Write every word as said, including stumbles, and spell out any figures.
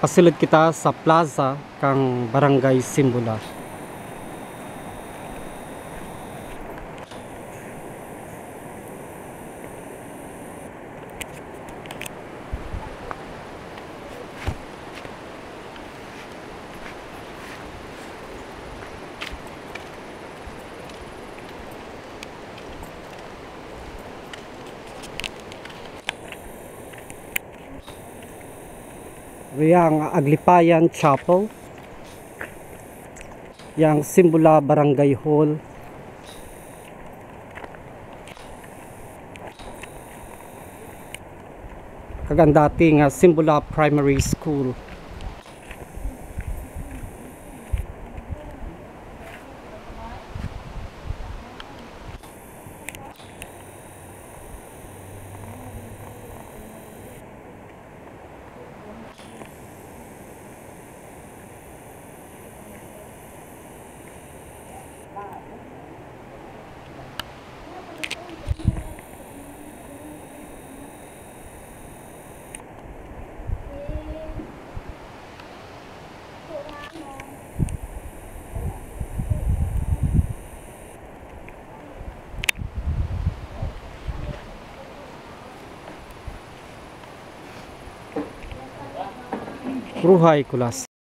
Pasilid kita sa Plaza kang Barangay SIMBOLA. Yang Aglipayan Chapel, yang SIMBOLA Barangay Hall, kagandating uh, SIMBOLA Primary School. Culasi.